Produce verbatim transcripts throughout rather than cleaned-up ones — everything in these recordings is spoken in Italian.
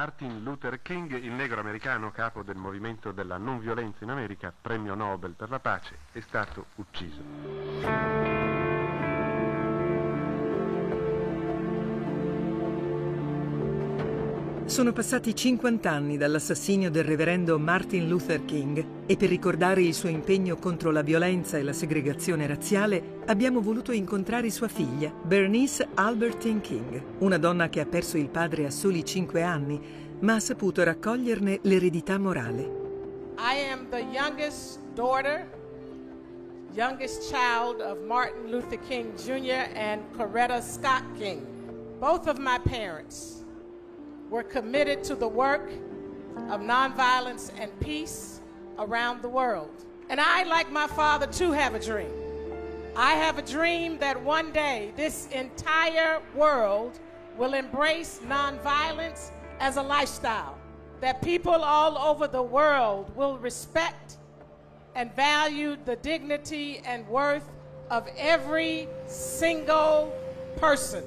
Martin Luther King, il negro americano capo del movimento della non violenza in America, premio Nobel per la pace, è stato ucciso. Sono passati cinquanta anni dall'assassinio del reverendo Martin Luther King e per ricordare il suo impegno contro la violenza e la segregazione razziale abbiamo voluto incontrare sua figlia, Bernice Albertine King, una donna che ha perso il padre a soli cinque anni, ma ha saputo raccoglierne l'eredità morale. I am the youngest daughter, youngest child of Martin Luther King Junior and Coretta Scott King. Both of my parents were committed to the work of nonviolence and peace around the world. And I, like my father, too have a dream. I have a dream that one day this entire world will embrace nonviolence as a lifestyle, that people all over the world will respect and value the dignity and worth of every single person.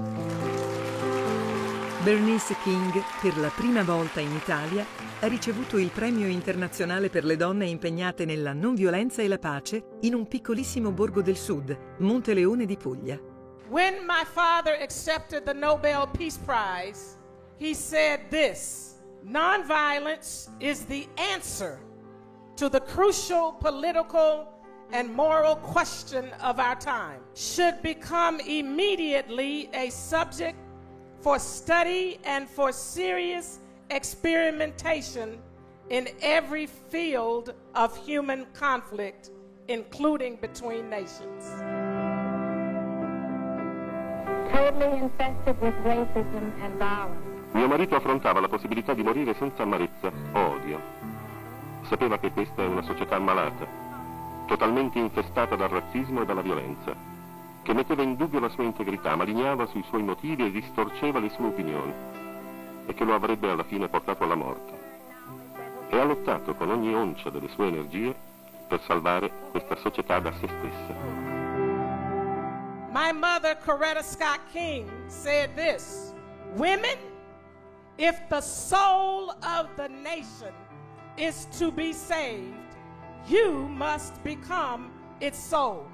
Bernice King, per la prima volta in Italia, ha ricevuto il premio internazionale per le donne impegnate nella non violenza e la pace in un piccolissimo borgo del sud, Monteleone di Puglia. When my father accepted the Nobel Peace Prize, he said this: "Nonviolence is the answer to the crucial political and moral question of our time. Should become immediately a subject for study and for serious experimentation in every field of human conflict, including between nations." Totally infested with racism and violence. Mio marito affrontava la possibilità di morire senza amarezza o odio. Sapeva che questa è una società malata, totalmente infestata dal razzismo e dalla violenza, che metteva in dubbio la sua integrità, malignava sui suoi motivi e distorceva le sue opinioni, e che lo avrebbe alla fine portato alla morte. E ha lottato con ogni oncia delle sue energie per salvare questa società da se stessa. My mother, Coretta Scott King, said this: "Women, if the soul of the nation is to be saved, you must become its soul."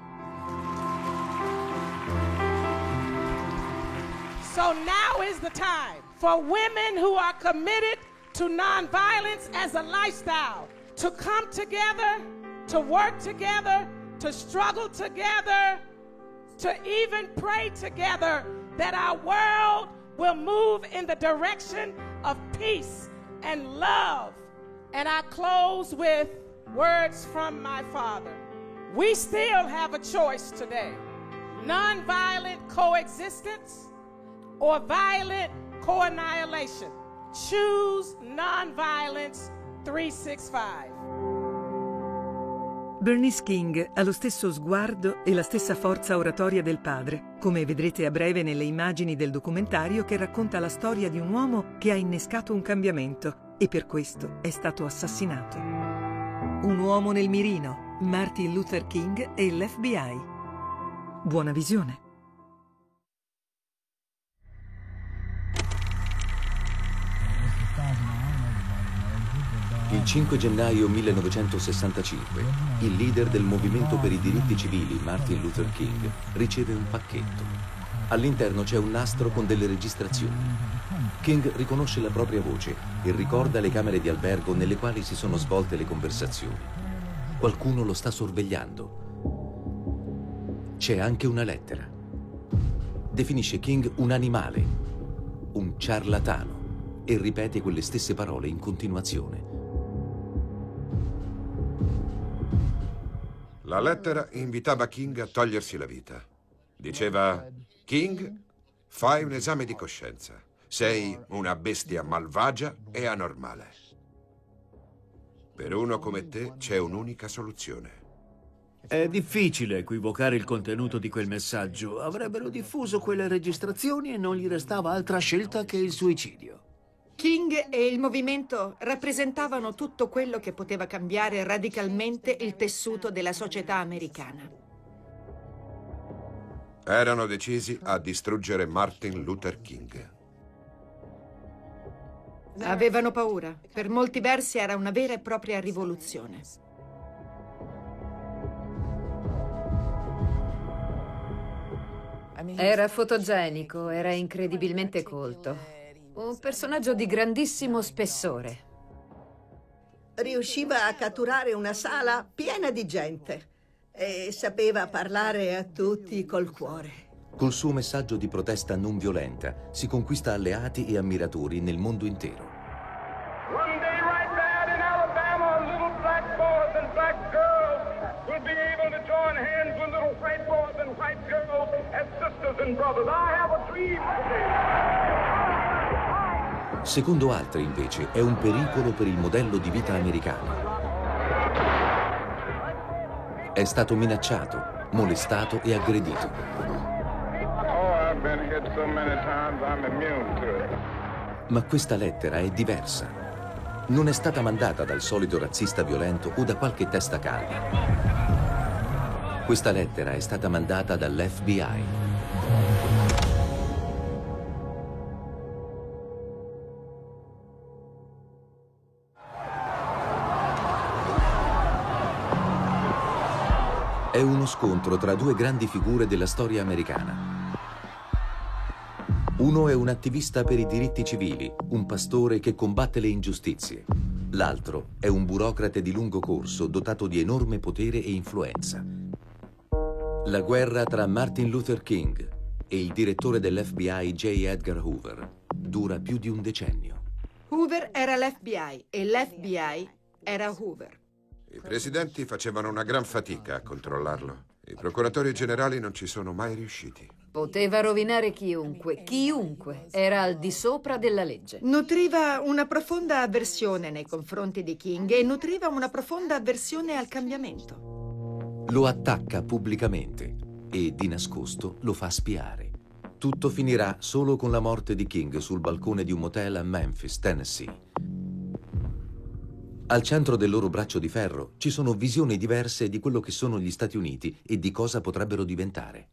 So now is the time for women who are committed to nonviolence as a lifestyle to come together, to work together, to struggle together, to even pray together that our world will move in the direction of peace and love. And I close with words from my father. We still have a choice today: nonviolent coexistence or violent co-annihilation. Choose nonviolence three sixty-five. Bernice King ha lo stesso sguardo e la stessa forza oratoria del padre, come vedrete a breve nelle immagini del documentario che racconta la storia di un uomo che ha innescato un cambiamento e per questo è stato assassinato. Un uomo nel mirino, Martin Luther King e l'F B I. Buona visione. Il cinque gennaio millenovecentosessantacinque, il leader del movimento per i diritti civili, Martin Luther King, riceve un pacchetto. All'interno c'è un nastro con delle registrazioni. King riconosce la propria voce e ricorda le camere di albergo nelle quali si sono svolte le conversazioni. Qualcuno lo sta sorvegliando. C'è anche una lettera. Definisce King un animale, un ciarlatano, e ripete quelle stesse parole in continuazione. La lettera invitava King a togliersi la vita. Diceva: King, fai un esame di coscienza. Sei una bestia malvagia e anormale. Per uno come te c'è un'unica soluzione. È difficile equivocare il contenuto di quel messaggio. Avrebbero diffuso quelle registrazioni e non gli restava altra scelta che il suicidio. King e il movimento rappresentavano tutto quello che poteva cambiare radicalmente il tessuto della società americana. Erano decisi a distruggere Martin Luther King. Avevano paura. Per molti versi era una vera e propria rivoluzione. Era fotogenico, era incredibilmente colto. Un personaggio di grandissimo spessore. Riusciva a catturare una sala piena di gente e sapeva parlare a tutti col cuore. Col suo messaggio di protesta non violenta si conquista alleati e ammiratori nel mondo intero. One day right there in Alabama, little black boys and black girls will be able to join hands with little white boys and white girls as sisters and brothers. I have a dream today. Secondo altri, invece, è un pericolo per il modello di vita americano. È stato minacciato, molestato e aggredito. Ma questa lettera è diversa. Non è stata mandata dal solito razzista violento o da qualche testa calda. Questa lettera è stata mandata dall'F B I. È uno scontro tra due grandi figure della storia americana. Uno è un attivista per i diritti civili, un pastore che combatte le ingiustizie. L'altro è un burocrate di lungo corso dotato di enorme potere e influenza. La guerra tra Martin Luther King e il direttore dell'F B I J. Edgar Hoover dura più di un decennio. Hoover era l'F B I e l'F B I era Hoover. I presidenti facevano una gran fatica a controllarlo. I procuratori generali non ci sono mai riusciti. Poteva rovinare chiunque, chiunque. Era al di sopra della legge. Nutriva una profonda avversione nei confronti di King e nutriva una profonda avversione al cambiamento. Lo attacca pubblicamente e di nascosto lo fa spiare. Tutto finirà solo con la morte di King sul balcone di un motel a Memphis, Tennessee. Al centro del loro braccio di ferro ci sono visioni diverse di quello che sono gli Stati Uniti e di cosa potrebbero diventare.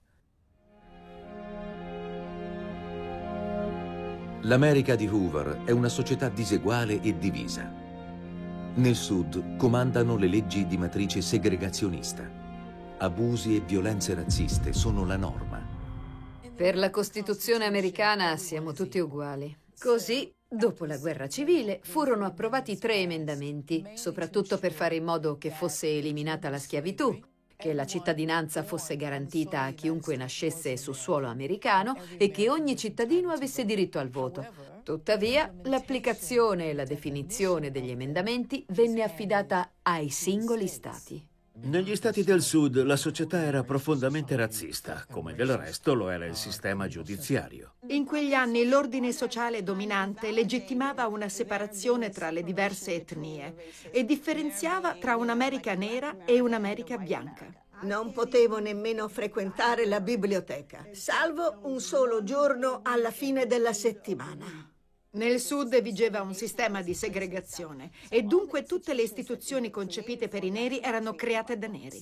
L'America di Hoover è una società diseguale e divisa. Nel sud comandano le leggi di matrice segregazionista. Abusi e violenze razziste sono la norma. Per la Costituzione americana siamo tutti uguali. Così, dopo la guerra civile, furono approvati tre emendamenti, soprattutto per fare in modo che fosse eliminata la schiavitù, che la cittadinanza fosse garantita a chiunque nascesse su suolo americano e che ogni cittadino avesse diritto al voto. Tuttavia, l'applicazione e la definizione degli emendamenti venne affidata ai singoli stati. Negli stati del sud la società era profondamente razzista, come del resto lo era il sistema giudiziario. In quegli anni l'ordine sociale dominante legittimava una separazione tra le diverse etnie e differenziava tra un'America nera e un'America bianca. Non potevo nemmeno frequentare la biblioteca, salvo un solo giorno alla fine della settimana. Nel sud vigeva un sistema di segregazione e dunque tutte le istituzioni concepite per i neri erano create da neri.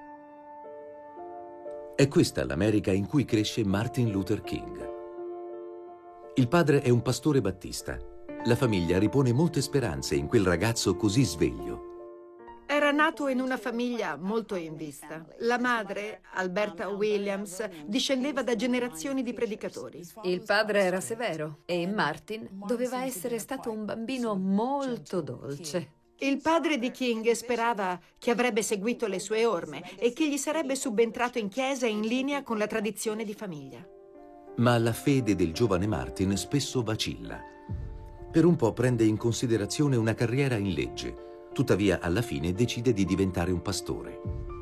È questa l'America in cui cresce Martin Luther King. Il padre è un pastore battista. La famiglia ripone molte speranze in quel ragazzo così sveglio. Era nato in una famiglia molto in vista. La madre, Alberta Williams, discendeva da generazioni di predicatori. Il padre era severo e Martin doveva essere stato un bambino molto dolce. Il padre di King sperava che avrebbe seguito le sue orme e che gli sarebbe subentrato in chiesa in linea con la tradizione di famiglia. Ma la fede del giovane Martin spesso vacilla. Per un po' prende in considerazione una carriera in legge. Tuttavia, alla fine decide di diventare un pastore.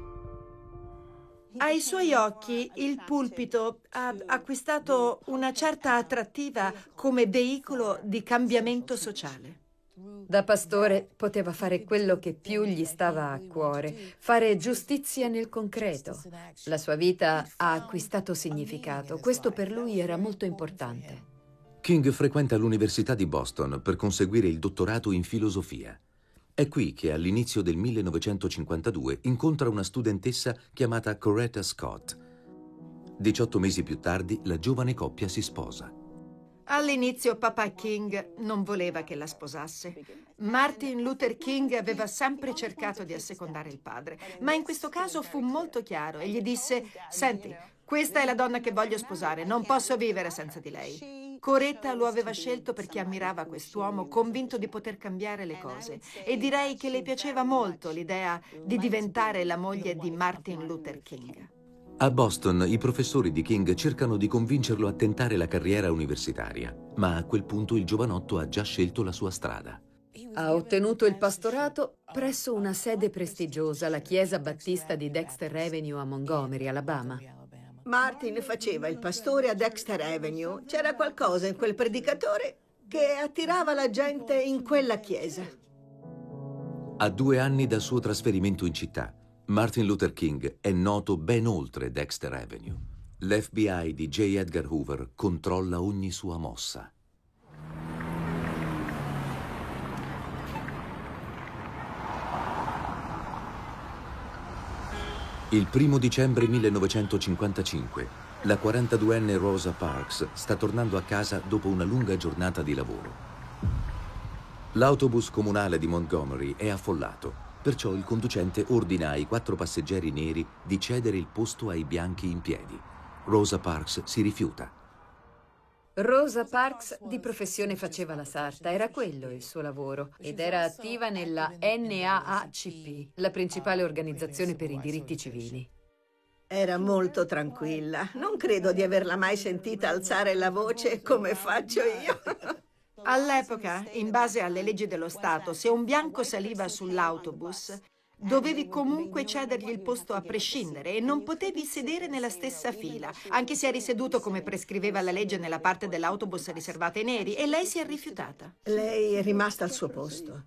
Ai suoi occhi, il pulpito ha acquistato una certa attrattiva come veicolo di cambiamento sociale. Da pastore poteva fare quello che più gli stava a cuore, fare giustizia nel concreto. La sua vita ha acquistato significato. Questo per lui era molto importante. King frequenta l'Università di Boston per conseguire il dottorato in filosofia. È qui che all'inizio del millenovecentocinquantadue incontra una studentessa chiamata Coretta Scott. diciotto mesi più tardi la giovane coppia si sposa. All'inizio papà King non voleva che la sposasse. Martin Luther King aveva sempre cercato di assecondare il padre, ma in questo caso fu molto chiaro e gli disse: «Senti, questa è la donna che voglio sposare, non posso vivere senza di lei». Coretta lo aveva scelto perché ammirava quest'uomo, convinto di poter cambiare le cose, e direi che le piaceva molto l'idea di diventare la moglie di Martin Luther King. A Boston i professori di King cercano di convincerlo a tentare la carriera universitaria, ma a quel punto il giovanotto ha già scelto la sua strada. Ha ottenuto il pastorato presso una sede prestigiosa, la Chiesa Battista di Dexter Avenue a Montgomery, Alabama. Martin faceva il pastore a Dexter Avenue. C'era qualcosa in quel predicatore che attirava la gente in quella chiesa. A due anni dal suo trasferimento in città, Martin Luther King è noto ben oltre Dexter Avenue. L'F B I di J. Edgar Hoover controlla ogni sua mossa. Il primo dicembre millenovecentocinquantacinque, la quarantaduenne Rosa Parks sta tornando a casa dopo una lunga giornata di lavoro. L'autobus comunale di Montgomery è affollato. Perciò il conducente ordina ai quattro passeggeri neri di cedere il posto ai bianchi in piedi. Rosa Parks si rifiuta. Rosa Parks di professione faceva la sarta, era quello il suo lavoro, ed era attiva nella N double A C P, la principale organizzazione per i diritti civili. Era molto tranquilla. Non credo di averla mai sentita alzare la voce come faccio io. All'epoca, in base alle leggi dello Stato, se un bianco saliva sull'autobus, dovevi comunque cedergli il posto a prescindere e non potevi sedere nella stessa fila, anche se eri seduto come prescriveva la legge nella parte dell'autobus riservata ai neri, e lei si è rifiutata. Lei è rimasta al suo posto.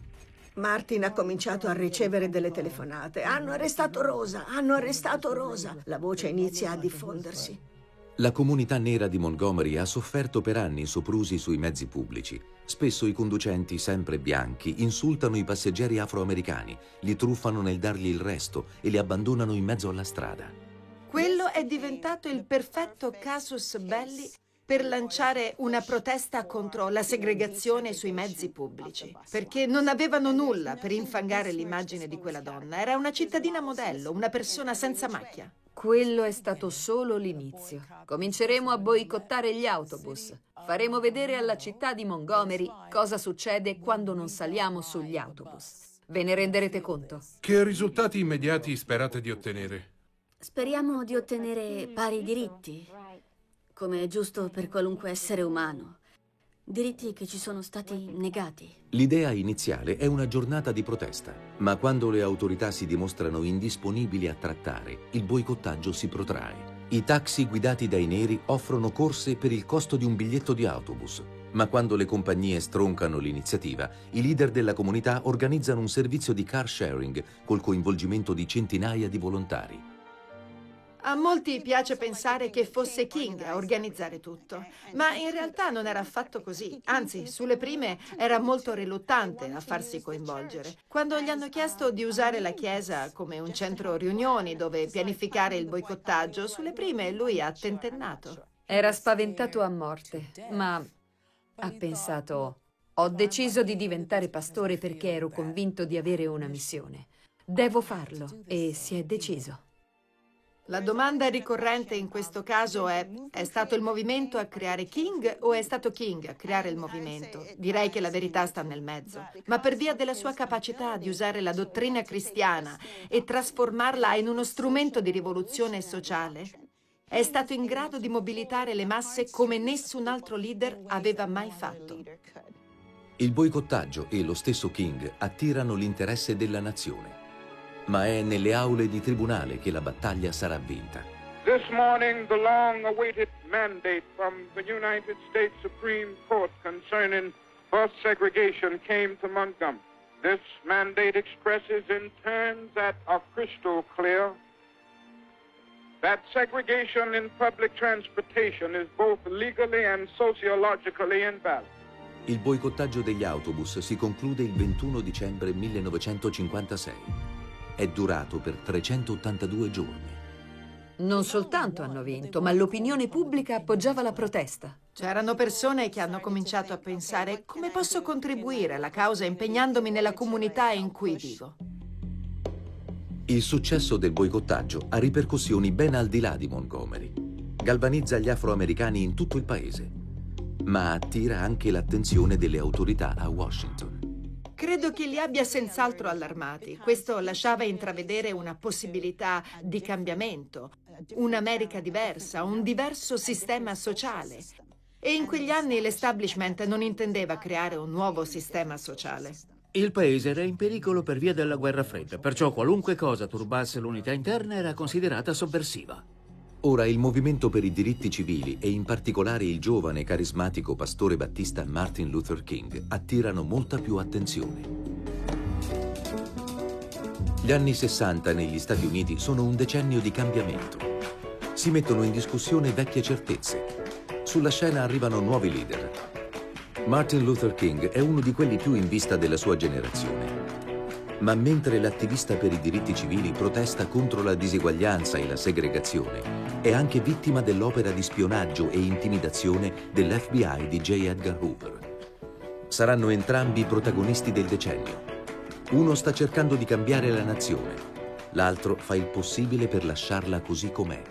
Martin ha cominciato a ricevere delle telefonate. Hanno arrestato Rosa, hanno arrestato Rosa. La voce inizia a diffondersi. La comunità nera di Montgomery ha sofferto per anni soprusi sui mezzi pubblici. Spesso i conducenti, sempre bianchi, insultano i passeggeri afroamericani, li truffano nel dargli il resto e li abbandonano in mezzo alla strada. Quello è diventato il perfetto casus belli per lanciare una protesta contro la segregazione sui mezzi pubblici, perché non avevano nulla per infangare l'immagine di quella donna. Era una cittadina modello, una persona senza macchia. Quello è stato solo l'inizio. Cominceremo a boicottare gli autobus. Faremo vedere alla città di Montgomery cosa succede quando non saliamo sugli autobus. Ve ne renderete conto? Che risultati immediati sperate di ottenere? Speriamo di ottenere pari diritti, come è giusto per qualunque essere umano. Diritti che ci sono stati negati. L'idea iniziale è una giornata di protesta, ma quando le autorità si dimostrano indisponibili a trattare, il boicottaggio si protrae. I taxi guidati dai neri offrono corse per il costo di un biglietto di autobus, ma quando le compagnie stroncano l'iniziativa, i leader della comunità organizzano un servizio di car sharing col coinvolgimento di centinaia di volontari. A molti piace pensare che fosse King a organizzare tutto, ma in realtà non era affatto così. Anzi, sulle prime era molto riluttante a farsi coinvolgere. Quando gli hanno chiesto di usare la chiesa come un centro riunioni dove pianificare il boicottaggio, sulle prime lui ha tentennato. Era spaventato a morte, ma ha pensato: ho deciso di diventare pastore perché ero convinto di avere una missione. Devo farlo, e si è deciso. La domanda ricorrente in questo caso è: è stato il movimento a creare King o è stato King a creare il movimento? Direi che la verità sta nel mezzo. Ma per via della sua capacità di usare la dottrina cristiana e trasformarla in uno strumento di rivoluzione sociale, è stato in grado di mobilitare le masse come nessun altro leader aveva mai fatto. Il boicottaggio e lo stesso King attirano l'interesse della nazione. Ma è nelle aule di tribunale che la battaglia sarà vinta. This morning, the long-awaited mandate from the United States Supreme Court concerning bus segregation came to Montgomery. This mandate expresses in terms that are crystal clear that segregation in public transportation is both legally and sociologically invalid. Il boicottaggio degli autobus si conclude il ventuno dicembre millenovecentocinquantasei. È durato per trecentottantadue giorni. Non soltanto hanno vinto, ma l'opinione pubblica appoggiava la protesta. C'erano persone che hanno cominciato a pensare: come posso contribuire alla causa impegnandomi nella comunità in cui vivo? Il successo del boicottaggio ha ripercussioni ben al di là di Montgomery. Galvanizza gli afroamericani in tutto il paese, ma attira anche l'attenzione delle autorità a Washington. Credo che li abbia senz'altro allarmati. Questo lasciava intravedere una possibilità di cambiamento, un'America diversa, un diverso sistema sociale. E in quegli anni l'establishment non intendeva creare un nuovo sistema sociale. Il paese era in pericolo per via della guerra fredda, perciò qualunque cosa turbasse l'unità interna era considerata sovversiva. Ora il movimento per i diritti civili e in particolare il giovane e carismatico pastore battista Martin Luther King attirano molta più attenzione. Gli anni sessanta negli Stati Uniti sono un decennio di cambiamento. Si mettono in discussione vecchie certezze. Sulla scena arrivano nuovi leader. Martin Luther King è uno di quelli più in vista della sua generazione. Ma mentre l'attivista per i diritti civili protesta contro la diseguaglianza e la segregazione, è anche vittima dell'opera di spionaggio e intimidazione dell'F B I di J. Edgar Hoover. Saranno entrambi i protagonisti del decennio. Uno sta cercando di cambiare la nazione, l'altro fa il possibile per lasciarla così com'è.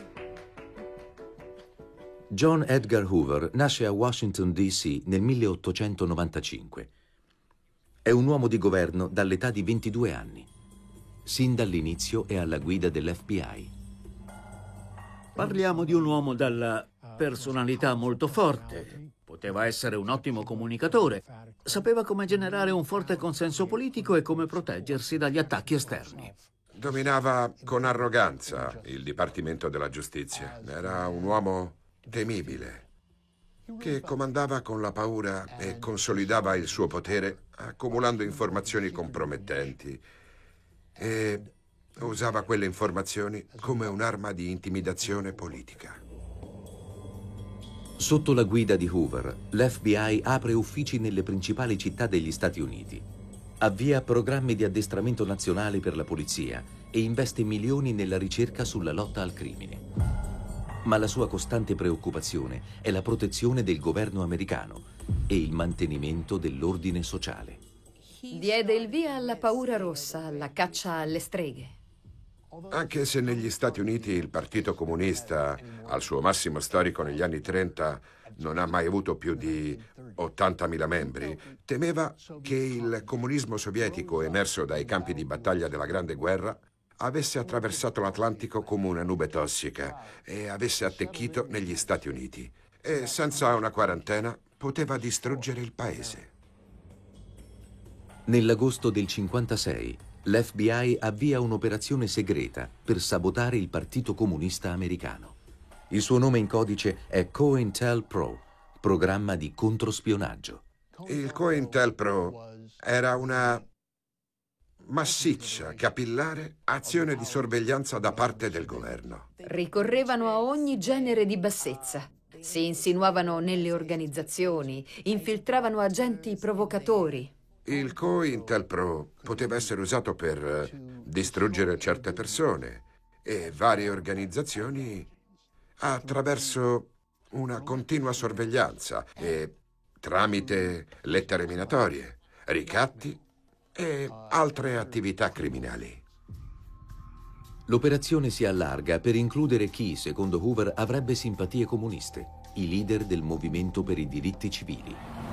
John Edgar Hoover nasce a Washington D C nel milleottocentonovantacinque. È un uomo di governo dall'età di ventidue anni. Sin dall'inizio è alla guida dell'F B I. Parliamo di un uomo dalla personalità molto forte. Poteva essere un ottimo comunicatore. Sapeva come generare un forte consenso politico e come proteggersi dagli attacchi esterni. Dominava con arroganza il Dipartimento della Giustizia. Era un uomo temibile, che comandava con la paura e consolidava il suo potere accumulando informazioni compromettenti e usava quelle informazioni come un'arma di intimidazione politica. Sotto la guida di Hoover, l'F B I apre uffici nelle principali città degli Stati Uniti, avvia programmi di addestramento nazionale per la polizia e investe milioni nella ricerca sulla lotta al crimine. Ma la sua costante preoccupazione è la protezione del governo americano e il mantenimento dell'ordine sociale. Diede il via alla paura rossa, alla caccia alle streghe. Anche se negli Stati Uniti il Partito Comunista, al suo massimo storico negli anni trenta, non ha mai avuto più di ottantamila membri, temeva che il comunismo sovietico, emerso dai campi di battaglia della Grande Guerra, avesse attraversato l'Atlantico come una nube tossica e avesse attecchito negli Stati Uniti. E senza una quarantena poteva distruggere il paese. Nell'agosto del cinquantasei, l'F B I avvia un'operazione segreta per sabotare il Partito Comunista Americano. Il suo nome in codice è COINTELPRO, programma di controspionaggio. Il COINTELPRO era una massiccia, capillare azione di sorveglianza da parte del governo. Ricorrevano a ogni genere di bassezza. Si insinuavano nelle organizzazioni, infiltravano agenti provocatori. Il COINTELPRO poteva essere usato per distruggere certe persone e varie organizzazioni attraverso una continua sorveglianza e tramite lettere minatorie, ricatti e altre attività criminali. L'operazione si allarga per includere chi, secondo Hoover, avrebbe simpatie comuniste, i leader del movimento per i diritti civili.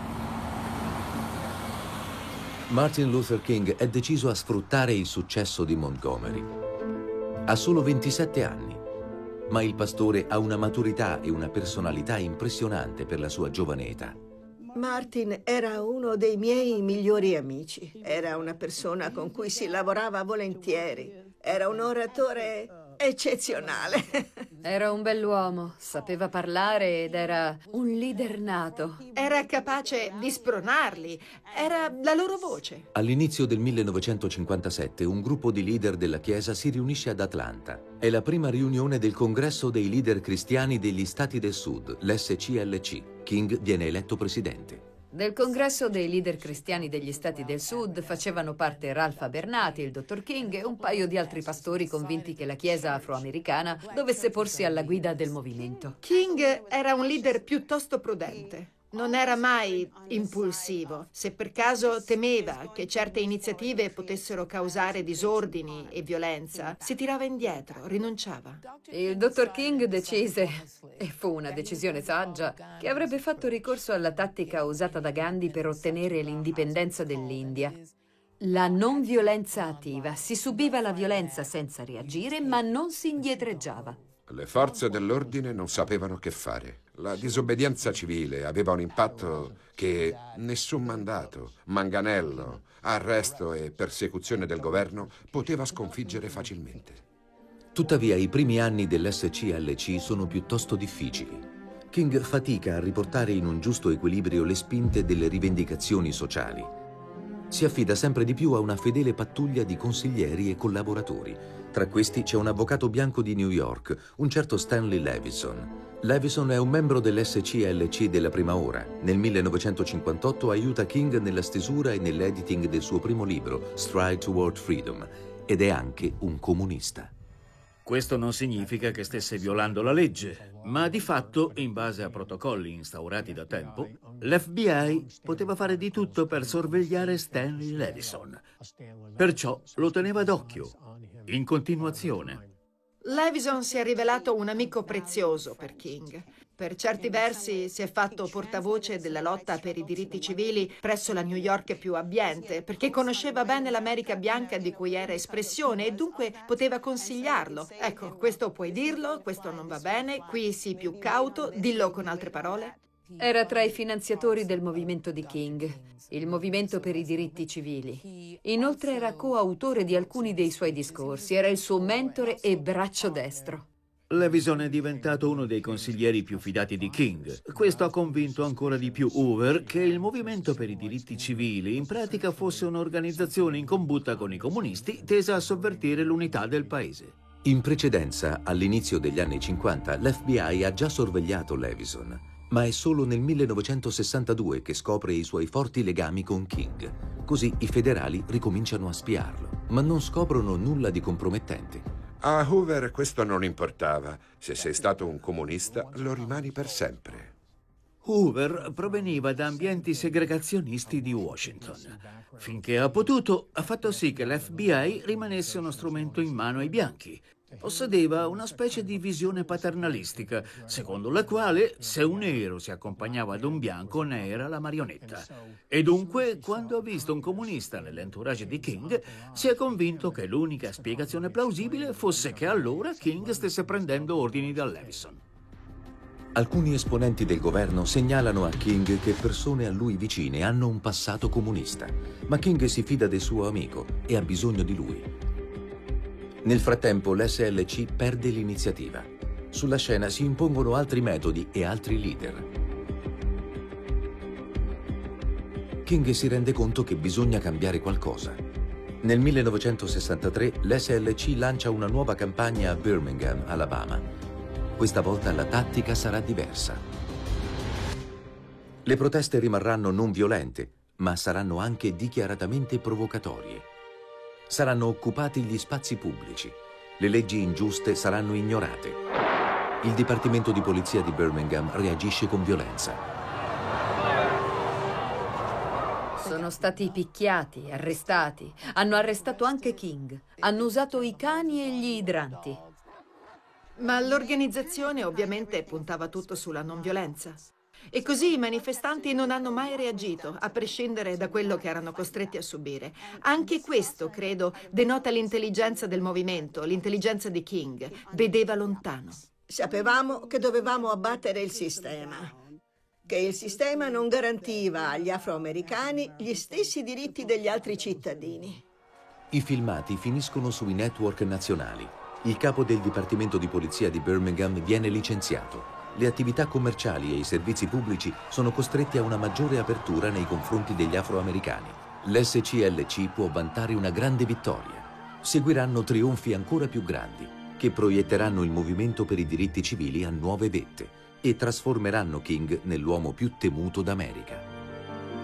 Martin Luther King è deciso a sfruttare il successo di Montgomery. Ha solo ventisette anni, ma il pastore ha una maturità e una personalità impressionante per la sua giovane età. Martin era uno dei miei migliori amici. Era una persona con cui si lavorava volentieri. Era un oratore eccezionale. Era un bell'uomo, sapeva parlare ed era un leader nato. Era capace di spronarli, era la loro voce. All'inizio del millenovecentocinquantasette un gruppo di leader della Chiesa si riunisce ad Atlanta. È la prima riunione del Congresso dei leader cristiani degli Stati del Sud, l'S C L C. King viene eletto presidente. Del congresso dei leader cristiani degli Stati del Sud facevano parte Ralph Abernathy, il dottor King e un paio di altri pastori convinti che la Chiesa afroamericana dovesse porsi alla guida del movimento. King era un leader piuttosto prudente. Non era mai impulsivo. Se per caso temeva che certe iniziative potessero causare disordini e violenza, si tirava indietro, rinunciava. Il dottor King decise, e fu una decisione saggia, che avrebbe fatto ricorso alla tattica usata da Gandhi per ottenere l'indipendenza dell'India. La non violenza attiva. Si subiva la violenza senza reagire, ma non si indietreggiava. Le forze dell'ordine non sapevano che fare. La disobbedienza civile aveva un impatto che nessun mandato, manganello, arresto e persecuzione del governo poteva sconfiggere facilmente. Tuttavia, i primi anni dell'S C L C sono piuttosto difficili. King fatica a riportare in un giusto equilibrio le spinte delle rivendicazioni sociali. Si affida sempre di più a una fedele pattuglia di consiglieri e collaboratori. Tra questi c'è un avvocato bianco di New York, un certo Stanley Levison. Levison è un membro dell'S C L C della prima ora. Nel millenovecentocinquantotto aiuta King nella stesura e nell'editing del suo primo libro, Stride Toward Freedom, ed è anche un comunista. Questo non significa che stesse violando la legge, ma di fatto, in base a protocolli instaurati da tempo, l'F B I poteva fare di tutto per sorvegliare Stanley Levison. Perciò lo teneva d'occhio, in continuazione. Levison si è rivelato un amico prezioso per King. Per certi versi si è fatto portavoce della lotta per i diritti civili presso la New York più abbiente, perché conosceva bene l'America bianca di cui era espressione e dunque poteva consigliarlo. Ecco, questo puoi dirlo, questo non va bene, qui sii più cauto, dillo con altre parole. Era tra i finanziatori del movimento di King, il movimento per i diritti civili. Inoltre era coautore di alcuni dei suoi discorsi, era il suo mentore e braccio destro. Levison è diventato uno dei consiglieri più fidati di King. Questo ha convinto ancora di più Hoover che il movimento per i diritti civili in pratica fosse un'organizzazione in combutta con i comunisti tesa a sovvertire l'unità del paese. In precedenza, all'inizio degli anni cinquanta, l'F B I ha già sorvegliato Levison, ma è solo nel millenovecentosessantadue che scopre i suoi forti legami con King. Così i federali ricominciano a spiarlo, ma non scoprono nulla di compromettente. A Hoover questo non importava. Se sei stato un comunista, lo rimani per sempre. Hoover proveniva da ambienti segregazionisti di Washington. Finché ha potuto, ha fatto sì che l'F B I rimanesse uno strumento in mano ai bianchi. Possedeva una specie di visione paternalistica, secondo la quale se un nero si accompagnava ad un bianco ne era la marionetta. E dunque, quando ha visto un comunista nell'entourage di King, si è convinto che l'unica spiegazione plausibile fosse che allora King stesse prendendo ordini da Levison. Alcuni esponenti del governo segnalano a King che persone a lui vicine hanno un passato comunista, ma King si fida del suo amico e ha bisogno di lui. Nel frattempo l'S L C perde l'iniziativa. Sulla scena si impongono altri metodi e altri leader. King si rende conto che bisogna cambiare qualcosa. Nel millenovecentosessantatré l'S L C lancia una nuova campagna a Birmingham, Alabama. Questa volta la tattica sarà diversa. Le proteste rimarranno non violente, ma saranno anche dichiaratamente provocatorie. Saranno occupati gli spazi pubblici. Le leggi ingiuste saranno ignorate. Il Dipartimento di Polizia di Birmingham reagisce con violenza. Sono stati picchiati, arrestati. Hanno arrestato anche King. Hanno usato i cani e gli idranti. Ma l'organizzazione ovviamente puntava tutto sulla non violenza. E così i manifestanti non hanno mai reagito, a prescindere da quello che erano costretti a subire. Anche questo, credo, denota l'intelligenza del movimento, l'intelligenza di King. Vedeva lontano. Sapevamo che dovevamo abbattere il sistema, che il sistema non garantiva agli afroamericani gli stessi diritti degli altri cittadini. I filmati finiscono sui network nazionali. Il capo del Dipartimento di Polizia di Birmingham viene licenziato. Le attività commerciali e i servizi pubblici sono costretti a una maggiore apertura nei confronti degli afroamericani. L'S C L C può vantare una grande vittoria. Seguiranno trionfi ancora più grandi, che proietteranno il movimento per i diritti civili a nuove vette e trasformeranno King nell'uomo più temuto d'America.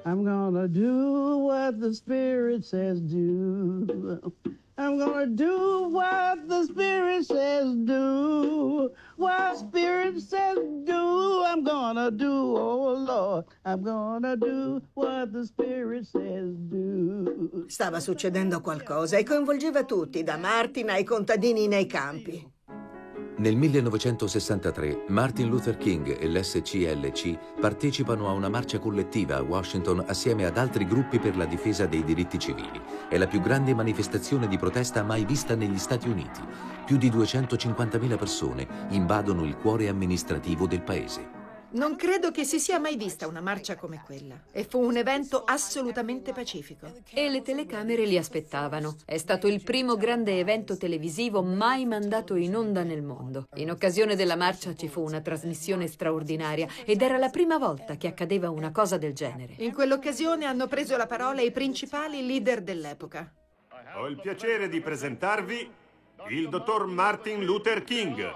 I'm gonna do what the Spirit says do. I'm gonna do what the Spirit says do. What Spirit says do, I'm gonna do, oh Lord. I'm gonna do what the Spirit says do. Stava succedendo qualcosa e coinvolgeva tutti, da Martin ai contadini nei campi. Nel millenovecentosessantatré Martin Luther King e l'S C L C partecipano a una marcia collettiva a Washington assieme ad altri gruppi per la difesa dei diritti civili. È la più grande manifestazione di protesta mai vista negli Stati Uniti. Più di duecentocinquantamila persone invadono il cuore amministrativo del paese. Non credo che si sia mai vista una marcia come quella. E fu un evento assolutamente pacifico. E le telecamere li aspettavano. È stato il primo grande evento televisivo mai mandato in onda nel mondo. In occasione della marcia ci fu una trasmissione straordinaria ed era la prima volta che accadeva una cosa del genere. In quell'occasione hanno preso la parola i principali leader dell'epoca. Ho il piacere di presentarvi il dottor Martin Luther King.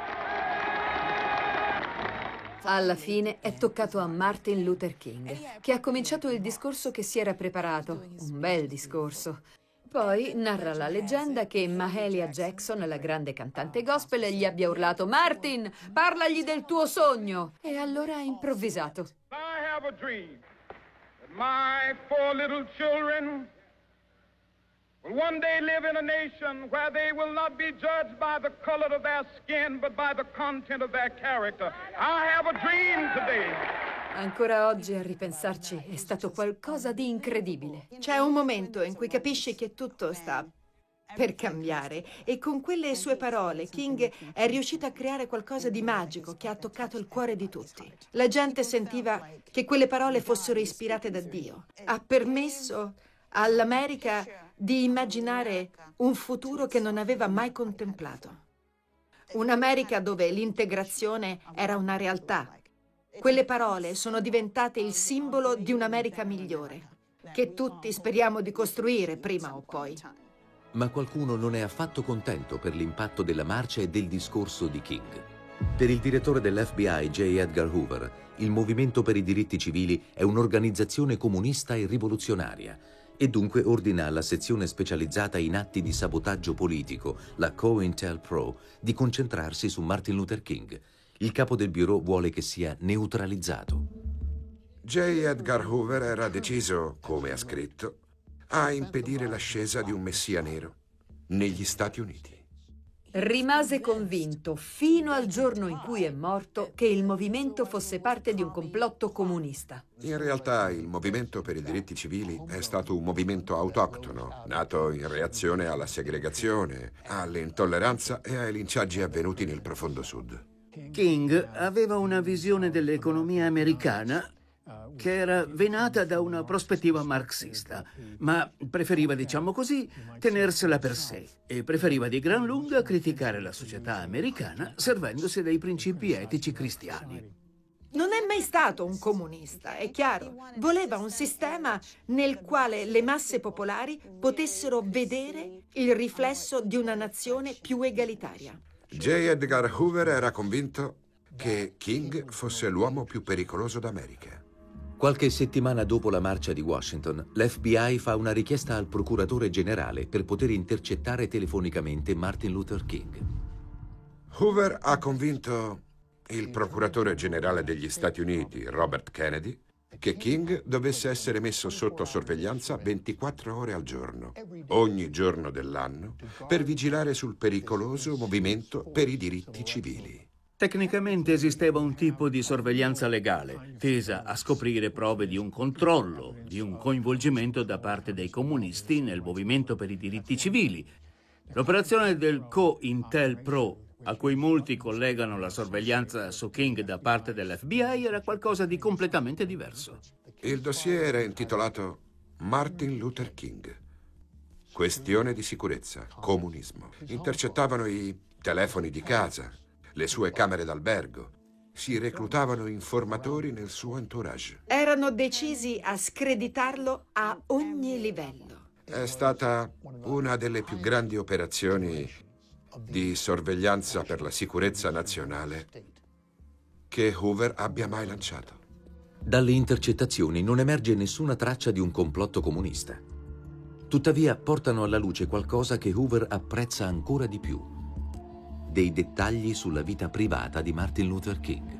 Alla fine è toccato a Martin Luther King, che ha cominciato il discorso che si era preparato, un bel discorso. Poi narra la leggenda che Mahalia Jackson, la grande cantante gospel, gli abbia urlato «Martin, parlagli del tuo sogno!» E allora ha improvvisato. I have a dream that my four little children will one day live in a nation where they will not be judged by the color of their skin, but by the content of their character. I have a dream today. Ancora oggi, a ripensarci, è stato qualcosa di incredibile. C'è un momento in cui capisci che tutto sta per cambiare e con quelle sue parole King è riuscito a creare qualcosa di magico che ha toccato il cuore di tutti. La gente sentiva che quelle parole fossero ispirate da Dio. Ha permesso all'America di immaginare un futuro che non aveva mai contemplato. Un'America dove l'integrazione era una realtà. Quelle parole sono diventate il simbolo di un'America migliore, che tutti speriamo di costruire prima o poi. Ma qualcuno non è affatto contento per l'impatto della marcia e del discorso di King. Per il direttore dell'F B I, J. Edgar Hoover, il Movimento per i diritti civili è un'organizzazione comunista e rivoluzionaria e dunque ordina alla sezione specializzata in atti di sabotaggio politico, la COINTELPRO, di concentrarsi su Martin Luther King. Il capo del bureau vuole che sia neutralizzato. J. Edgar Hoover era deciso, come ha scritto, a impedire l'ascesa di un messia nero negli Stati Uniti. Rimase convinto, fino al giorno in cui è morto, che il movimento fosse parte di un complotto comunista. In realtà il movimento per i diritti civili è stato un movimento autoctono, nato in reazione alla segregazione, all'intolleranza e ai linciaggi avvenuti nel profondo sud. King aveva una visione dell'economia americana che era venata da una prospettiva marxista, ma preferiva, diciamo così, tenersela per sé e preferiva di gran lunga criticare la società americana servendosi dei principi etici cristiani. Non è mai stato un comunista, è chiaro. Voleva un sistema nel quale le masse popolari potessero vedere il riflesso di una nazione più egalitaria. J. Edgar Hoover era convinto che King fosse l'uomo più pericoloso d'America. Qualche settimana dopo la marcia di Washington, l'F B I fa una richiesta al procuratore generale per poter intercettare telefonicamente Martin Luther King. Hoover ha convinto il procuratore generale degli Stati Uniti, Robert Kennedy, che King dovesse essere messo sotto sorveglianza ventiquattro ore al giorno, ogni giorno dell'anno, per vigilare sul pericoloso movimento per i diritti civili. Tecnicamente esisteva un tipo di sorveglianza legale, tesa a scoprire prove di un controllo, di un coinvolgimento da parte dei comunisti nel movimento per i diritti civili. L'operazione del COINTELPRO, a cui molti collegano la sorveglianza su King da parte dell'F B I, era qualcosa di completamente diverso. Il dossier era intitolato Martin Luther King. Questione di sicurezza, comunismo. Intercettavano i telefoni di casa, le sue camere d'albergo. Si reclutavano informatori nel suo entourage. Erano decisi a screditarlo a ogni livello. È stata una delle più grandi operazioni di sorveglianza per la sicurezza nazionale che Hoover abbia mai lanciato. Dalle intercettazioni non emerge nessuna traccia di un complotto comunista. Tuttavia portano alla luce qualcosa che Hoover apprezza ancora di più: dei dettagli sulla vita privata di Martin Luther King.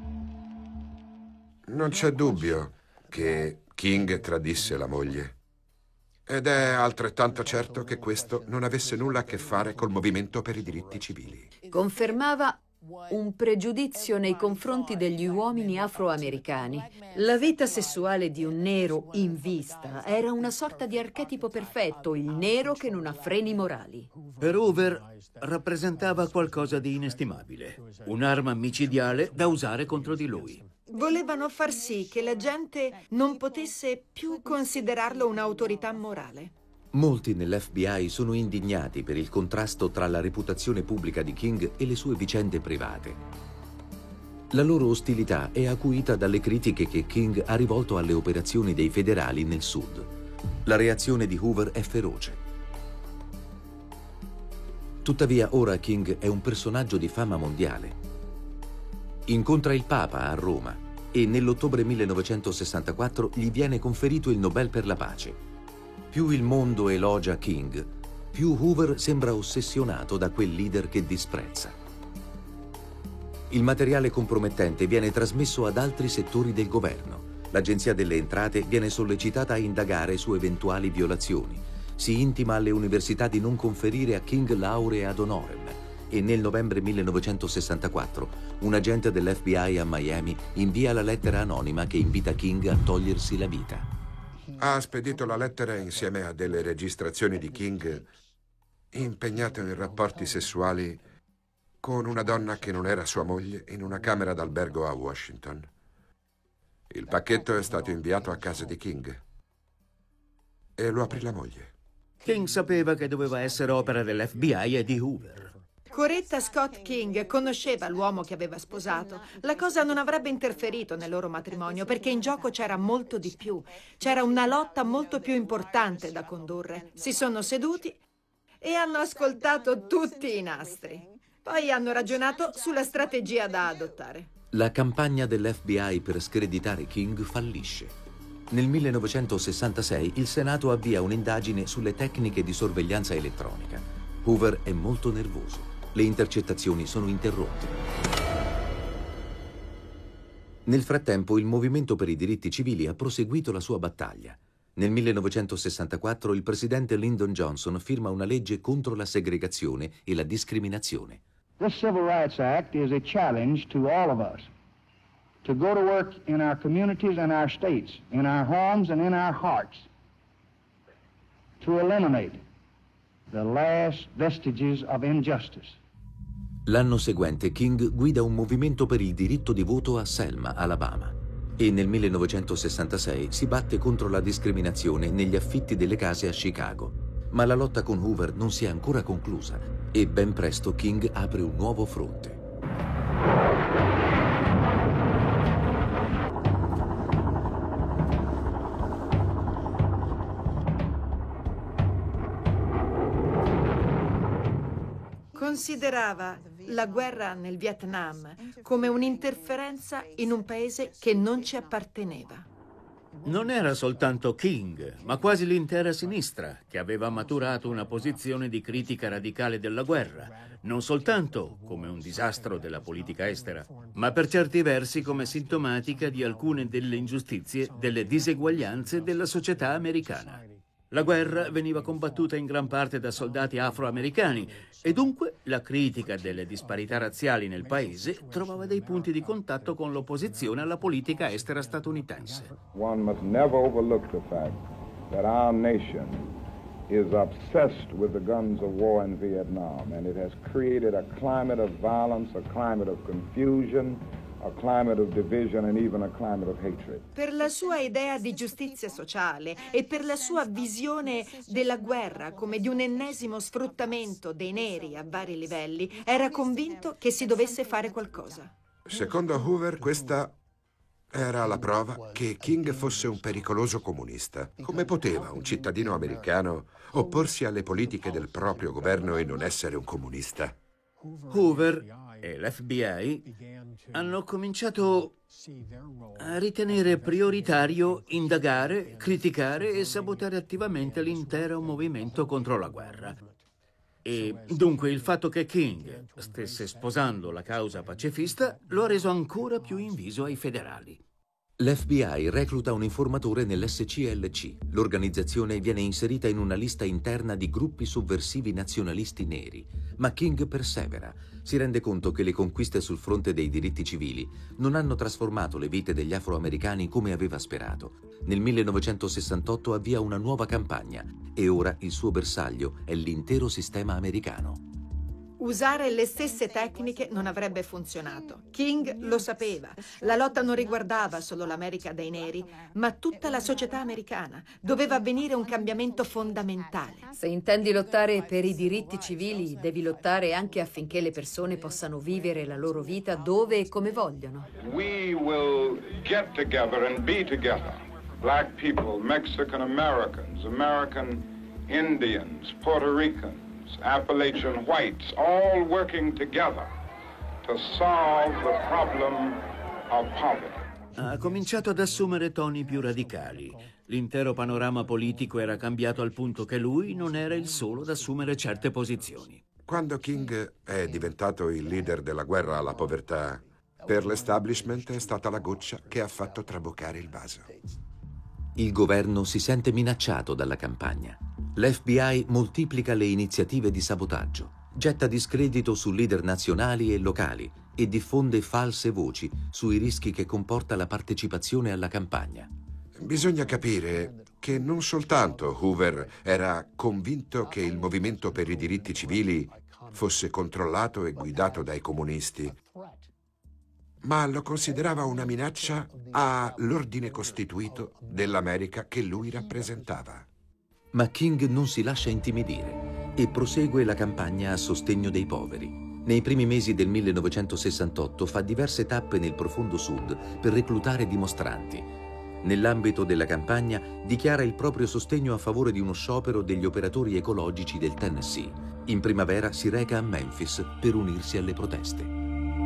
Non c'è dubbio che King tradisse la moglie. Ed è altrettanto certo che questo non avesse nulla a che fare col movimento per i diritti civili. Confermava un pregiudizio nei confronti degli uomini afroamericani. La vita sessuale di un nero in vista era una sorta di archetipo perfetto, il nero che non ha freni morali. Per Hoover rappresentava qualcosa di inestimabile, un'arma micidiale da usare contro di lui. Volevano far sì che la gente non potesse più considerarlo un'autorità morale. Molti nell'F B I sono indignati per il contrasto tra la reputazione pubblica di King e le sue vicende private. La loro ostilità è acuita dalle critiche che King ha rivolto alle operazioni dei federali nel sud. La reazione di Hoover è feroce. Tuttavia ora King è un personaggio di fama mondiale. Incontra il Papa a Roma e nell'ottobre millenovecentosessantaquattro gli viene conferito il Nobel per la pace. Più il mondo elogia King, più Hoover sembra ossessionato da quel leader che disprezza. Il materiale compromettente viene trasmesso ad altri settori del governo. L'Agenzia delle Entrate viene sollecitata a indagare su eventuali violazioni. Si intima alle università di non conferire a King lauree ad honorem. E nel novembre millenovecentosessantaquattro un agente dell'F B I a Miami invia la lettera anonima che invita King a togliersi la vita. Ha spedito la lettera insieme a delle registrazioni di King impegnato in rapporti sessuali con una donna che non era sua moglie in una camera d'albergo a Washington. Il pacchetto è stato inviato a casa di King e lo aprì la moglie. King sapeva che doveva essere opera dell'F B I e di Hoover. Coretta Scott King conosceva l'uomo che aveva sposato. La cosa non avrebbe interferito nel loro matrimonio perché in gioco c'era molto di più. C'era una lotta molto più importante da condurre. Si sono seduti e hanno ascoltato tutti i nastri. Poi hanno ragionato sulla strategia da adottare. La campagna dell'F B I per screditare King fallisce. Nel millenovecentosessantasei il Senato avvia un'indagine sulle tecniche di sorveglianza elettronica. Hoover è molto nervoso. Le intercettazioni sono interrotte. Nel frattempo, il movimento per i diritti civili ha proseguito la sua battaglia. Nel millenovecentosessantaquattro il presidente Lyndon Johnson firma una legge contro la segregazione e la discriminazione. This Civil Rights Act is a challenge to all of us to go to work in our communities and our states, in our homes and in our hearts, to eliminate the last vestiges of injustice. L'anno seguente King guida un movimento per il diritto di voto a Selma, Alabama, e nel millenovecentosessantasei si batte contro la discriminazione negli affitti delle case a Chicago. Ma la lotta con Hoover non si è ancora conclusa e ben presto King apre un nuovo fronte. Considerava la guerra nel Vietnam come un'interferenza in un paese che non ci apparteneva. Non era soltanto King, ma quasi l'intera sinistra che aveva maturato una posizione di critica radicale della guerra, non soltanto come un disastro della politica estera, ma per certi versi come sintomatica di alcune delle ingiustizie, delle diseguaglianze della società americana. La guerra veniva combattuta in gran parte da soldati afroamericani e dunque la critica delle disparità razziali nel paese trovava dei punti di contatto con l'opposizione alla politica estera statunitense. One must never overlook the fact that our nation is obsessed with the guns of war in Vietnam, and it has created a climate of violence, a climate of confusion, a climate of division and even a climate of hatred. Per la sua idea di giustizia sociale e per la sua visione della guerra come di un ennesimo sfruttamento dei neri a vari livelli, era convinto che si dovesse fare qualcosa. Secondo Hoover, questa era la prova che King fosse un pericoloso comunista. Come poteva un cittadino americano opporsi alle politiche del proprio governo e non essere un comunista? Hoover e l'F B I hanno cominciato a ritenere prioritario indagare, criticare e sabotare attivamente l'intero movimento contro la guerra. E dunque il fatto che King stesse sposando la causa pacifista lo ha reso ancora più inviso ai federali. L'F B I recluta un informatore nell'S C L C. L'organizzazione viene inserita in una lista interna di gruppi sovversivi nazionalisti neri, ma King persevera. Si rende conto che le conquiste sul fronte dei diritti civili non hanno trasformato le vite degli afroamericani come aveva sperato. Nel millenovecentosessantotto avvia una nuova campagna e ora il suo bersaglio è l'intero sistema americano. Usare le stesse tecniche non avrebbe funzionato. King lo sapeva. La lotta non riguardava solo l'America dei neri, ma tutta la società americana. Doveva avvenire un cambiamento fondamentale. Se intendi lottare per i diritti civili, devi lottare anche affinché le persone possano vivere la loro vita dove e come vogliono. We will get together and be together. Black people, Mexican Americans, American Indians, Puerto Ricans, Appalachian whites, all working together to solve the problem of poverty. Ha cominciato ad assumere toni più radicali. L'intero panorama politico era cambiato al punto che lui non era il solo ad assumere certe posizioni. Quando King è diventato il leader della guerra alla povertà, per l'establishment è stata la goccia che ha fatto traboccare il vaso. Il governo si sente minacciato dalla campagna. L'F B I moltiplica le iniziative di sabotaggio, getta discredito su leader nazionali e locali e diffonde false voci sui rischi che comporta la partecipazione alla campagna. Bisogna capire che non soltanto Hoover era convinto che il movimento per i diritti civili fosse controllato e guidato dai comunisti, ma lo considerava una minaccia all'ordine costituito dell'America che lui rappresentava. Ma King non si lascia intimidire e prosegue la campagna a sostegno dei poveri. Nei primi mesi del millenovecentosessantotto fa diverse tappe nel profondo sud per reclutare dimostranti. Nell'ambito della campagna dichiara il proprio sostegno a favore di uno sciopero degli operatori ecologici del Tennessee. In primavera si reca a Memphis per unirsi alle proteste.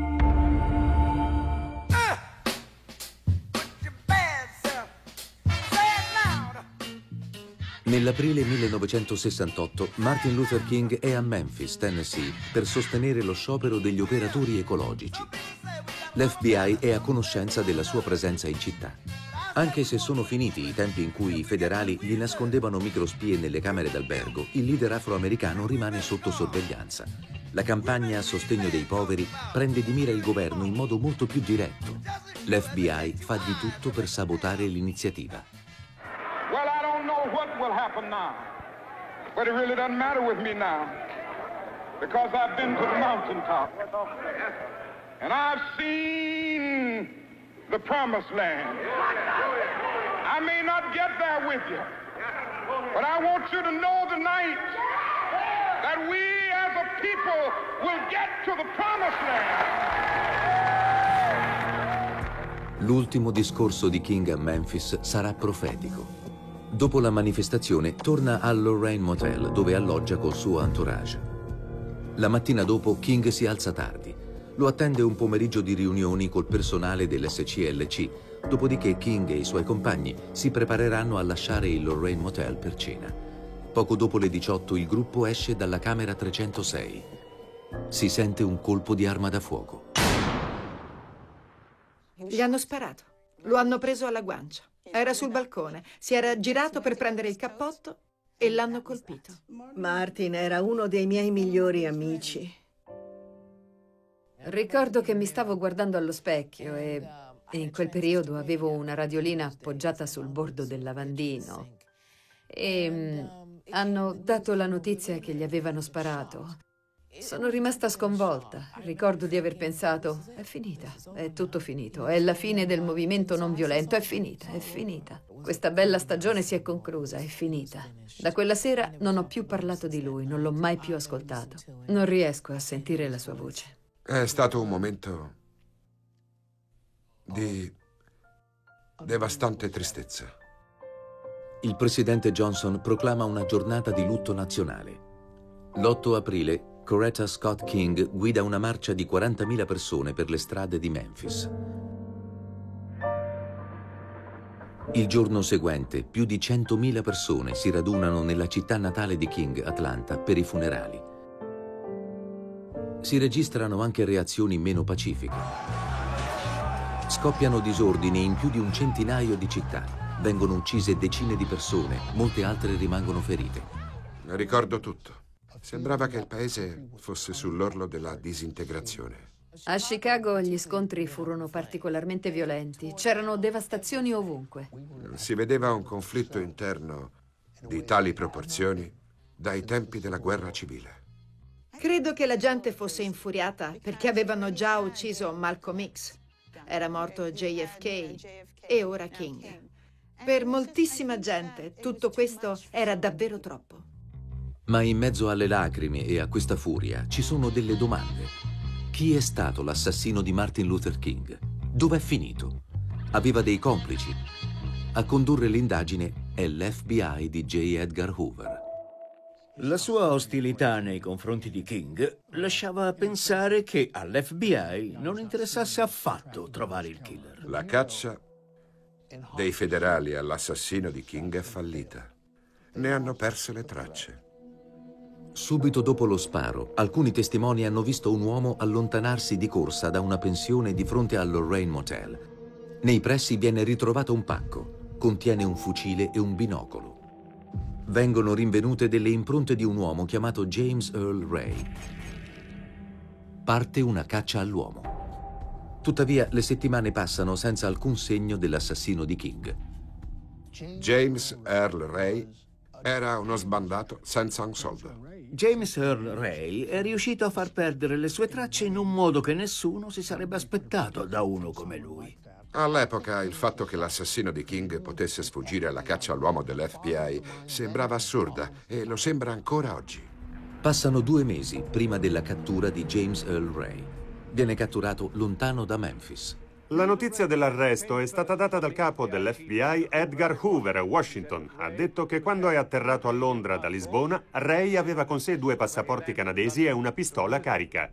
Nell'aprile millenovecentosessantotto Martin Luther King è a Memphis, Tennessee, per sostenere lo sciopero degli operatori ecologici. L'F B I è a conoscenza della sua presenza in città. Anche se sono finiti i tempi in cui i federali gli nascondevano microspie nelle camere d'albergo, il leader afroamericano rimane sotto sorveglianza. La campagna a sostegno dei poveri prende di mira il governo in modo molto più diretto. L'F B I fa di tutto per sabotare l'iniziativa. Well, I don't know what will happen now, but it really doesn't matter with me now, because I've been to the mountaintop, and I've seen the promised land. I may not get there with you, but I want you to know tonight that we as a people will get to the promised land. L'ultimo discorso di King a Memphis sarà profetico. Dopo la manifestazione torna al Lorraine Motel, dove alloggia col suo entourage. La mattina dopo King si alza tardi. Lo attende un pomeriggio di riunioni col personale dell'S C L C, dopodiché King e i suoi compagni si prepareranno a lasciare il Lorraine Motel per cena. Poco dopo le diciotto il gruppo esce dalla camera trecentosei. Si sente un colpo di arma da fuoco. Gli hanno sparato. Lo hanno preso alla guancia. Era sul balcone, si era girato per prendere il cappotto e l'hanno colpito. Martin era uno dei miei migliori amici. Ricordo che mi stavo guardando allo specchio e in quel periodo avevo una radiolina appoggiata sul bordo del lavandino e mh, hanno dato la notizia che gli avevano sparato. Sono rimasta sconvolta. Ricordo di aver pensato, è finita, è tutto finito, è la fine del movimento non violento, è finita, è finita. Questa bella stagione si è conclusa, è finita. Da quella sera non ho più parlato di lui, non l'ho mai più ascoltato. Non riesco a sentire la sua voce. È stato un momento di devastante tristezza. Il presidente Johnson proclama una giornata di lutto nazionale. L'otto aprile Coretta Scott King guida una marcia di quarantamila persone per le strade di Memphis. Il giorno seguente, più di centomila persone si radunano nella città natale di King, Atlanta, per i funerali. Si registrano anche reazioni meno pacifiche. Scoppiano disordini in più di un centinaio di città. Vengono uccise decine di persone, molte altre rimangono ferite. Ricordo tutto. Sembrava che il paese fosse sull'orlo della disintegrazione. A Chicago gli scontri furono particolarmente violenti. C'erano devastazioni ovunque. Si vedeva un conflitto interno di tali proporzioni dai tempi della guerra civile. Credo che la gente fosse infuriata perché avevano già ucciso Malcolm X. Era morto J F K e ora King. Per moltissima gente tutto questo era davvero troppo. Ma in mezzo alle lacrime e a questa furia ci sono delle domande. Chi è stato l'assassino di Martin Luther King? Dove è finito? Aveva dei complici? A condurre l'indagine è l'F B I di J. Edgar Hoover. La sua ostilità nei confronti di King lasciava pensare che all'F B I non interessasse affatto trovare il killer. La caccia dei federali all'assassino di King è fallita. Ne hanno perse le tracce. Subito dopo lo sparo, alcuni testimoni hanno visto un uomo allontanarsi di corsa da una pensione di fronte al Lorraine Motel. Nei pressi viene ritrovato un pacco. Contiene un fucile e un binocolo. Vengono rinvenute delle impronte di un uomo chiamato James Earl Ray. Parte una caccia all'uomo. Tuttavia, le settimane passano senza alcun segno dell'assassino di King. James Earl Ray era uno sbandato senza un soldo. James Earl Ray è riuscito a far perdere le sue tracce in un modo che nessuno si sarebbe aspettato da uno come lui. All'epoca il fatto che l'assassino di King potesse sfuggire alla caccia all'uomo dell'F B I sembrava assurda e lo sembra ancora oggi. Passano due mesi prima della cattura di James Earl Ray. Viene catturato lontano da Memphis. La notizia dell'arresto è stata data dal capo dell'F B I Edgar Hoover a Washington. Ha detto che quando è atterrato a Londra da Lisbona, Ray aveva con sé due passaporti canadesi e una pistola carica.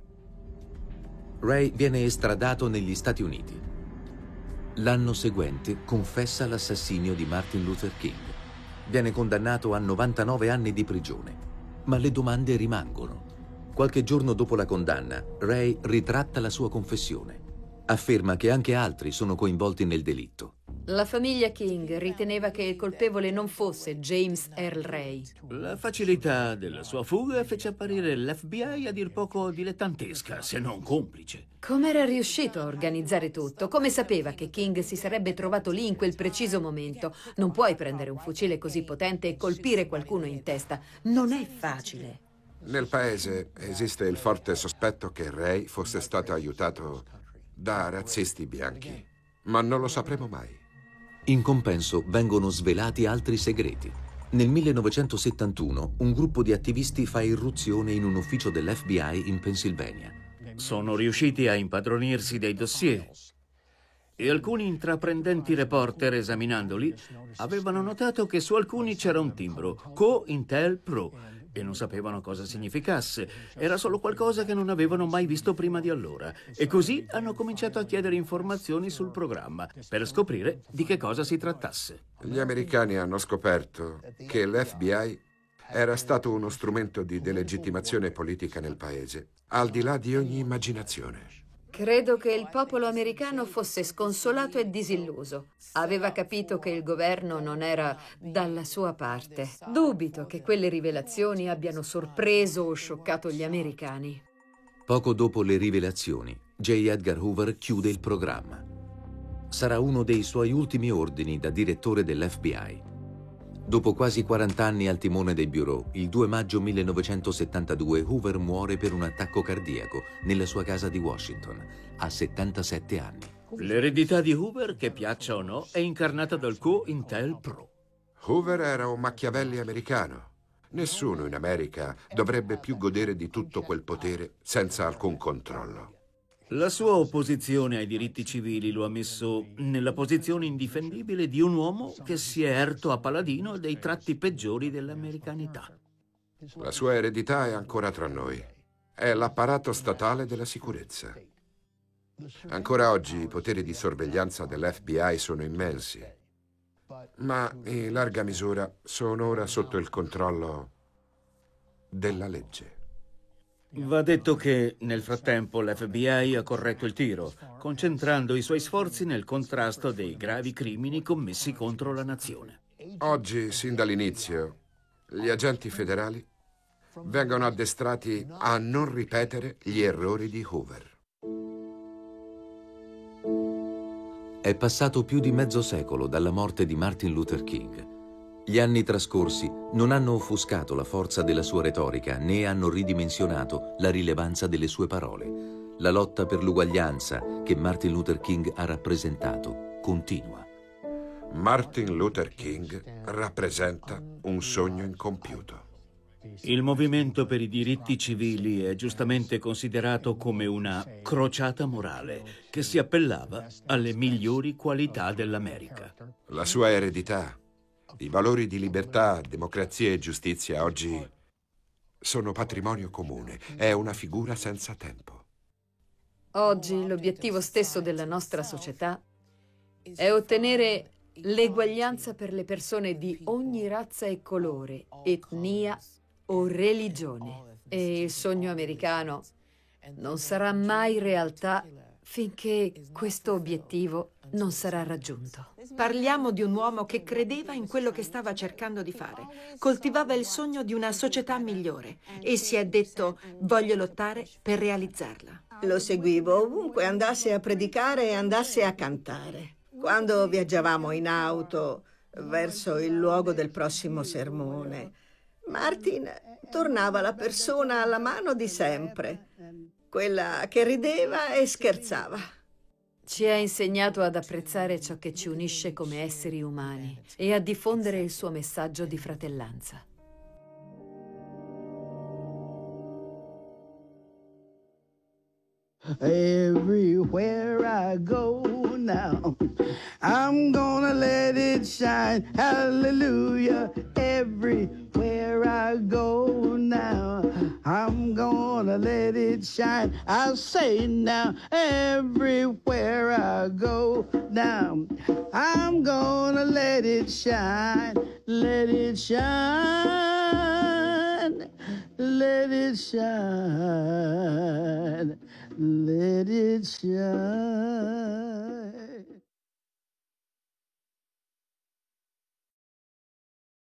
Ray viene estradato negli Stati Uniti. L'anno seguente confessa l'assassinio di Martin Luther King. Viene condannato a novantanove anni di prigione. Ma le domande rimangono. Qualche giorno dopo la condanna, Ray ritratta la sua confessione. Afferma che anche altri sono coinvolti nel delitto. La famiglia King riteneva che il colpevole non fosse James Earl Ray. La facilità della sua fuga fece apparire l'F B I a dir poco dilettantesca, se non complice. Come era riuscito a organizzare tutto? Come sapeva che King si sarebbe trovato lì in quel preciso momento? Non puoi prendere un fucile così potente e colpire qualcuno in testa. Non è facile. Nel paese esiste il forte sospetto che Ray fosse stato aiutato da razzisti bianchi, ma non lo sapremo mai. In compenso vengono svelati altri segreti. Nel millenovecentosettantuno un gruppo di attivisti fa irruzione in un ufficio dell'F B I in Pennsylvania. Sono riusciti a impadronirsi dei dossier e alcuni intraprendenti reporter, esaminandoli, avevano notato che su alcuni c'era un timbro Co-Intel Pro e non sapevano cosa significasse. Era solo qualcosa che non avevano mai visto prima di allora. E così hanno cominciato a chiedere informazioni sul programma per scoprire di che cosa si trattasse. Gli americani hanno scoperto che l'F B I era stato uno strumento di delegittimazione politica nel paese, al di là di ogni immaginazione. Credo che il popolo americano fosse sconsolato e disilluso. Aveva capito che il governo non era dalla sua parte. Dubito che quelle rivelazioni abbiano sorpreso o scioccato gli americani. Poco dopo le rivelazioni, J. Edgar Hoover chiude il programma. Sarà uno dei suoi ultimi ordini da direttore dell'F B I. Dopo quasi quaranta anni al timone del Bureau, il due maggio millenovecentosettantadue Hoover muore per un attacco cardiaco nella sua casa di Washington, a settantasette anni. L'eredità di Hoover, che piaccia o no, è incarnata dal Co-Intel Pro. Hoover era un Machiavelli americano. Nessuno in America dovrebbe più godere di tutto quel potere senza alcun controllo. La sua opposizione ai diritti civili lo ha messo nella posizione indifendibile di un uomo che si è erto a paladino dei tratti peggiori dell'americanità. La sua eredità è ancora tra noi. è l'apparato statale della sicurezza. Ancora oggi i poteri di sorveglianza dell'F B I sono immensi, ma in larga misura sono ora sotto il controllo della legge. Va detto che nel frattempo l'F B I ha corretto il tiro, concentrando i suoi sforzi nel contrasto dei gravi crimini commessi contro la nazione. Oggi, sin dall'inizio, gli agenti federali vengono addestrati a non ripetere gli errori di Hoover. È passato più di mezzo secolo dalla morte di Martin Luther King. Gli anni trascorsi non hanno offuscato la forza della sua retorica né hanno ridimensionato la rilevanza delle sue parole. La lotta per l'uguaglianza che Martin Luther King ha rappresentato continua. Martin Luther King rappresenta un sogno incompiuto. Il movimento per i diritti civili è giustamente considerato come una crociata morale che si appellava alle migliori qualità dell'America. La sua eredità, i valori di libertà, democrazia e giustizia oggi sono patrimonio comune. È una figura senza tempo. Oggi l'obiettivo stesso della nostra società è ottenere l'eguaglianza per le persone di ogni razza e colore, etnia o religione. E il sogno americano non sarà mai realtà finché questo obiettivo non sarà raggiunto. Parliamo di un uomo che credeva in quello che stava cercando di fare, coltivava il sogno di una società migliore e si è detto: voglio lottare per realizzarla. Lo seguivo ovunque andasse a predicare e andasse a cantare. Quando viaggiavamo in auto verso il luogo del prossimo sermone, Martin tornava la persona alla mano di sempre, quella che rideva e scherzava. Ci ha insegnato ad apprezzare ciò che ci unisce come esseri umani e a diffondere il suo messaggio di fratellanza. Everywhere I go now, I'm gonna let it shine, hallelujah. Everywhere I go now, I'm gonna let it shine. I'll say now, everywhere I go now, I'm gonna let it shine, let it shine, let it shine. Let it shine.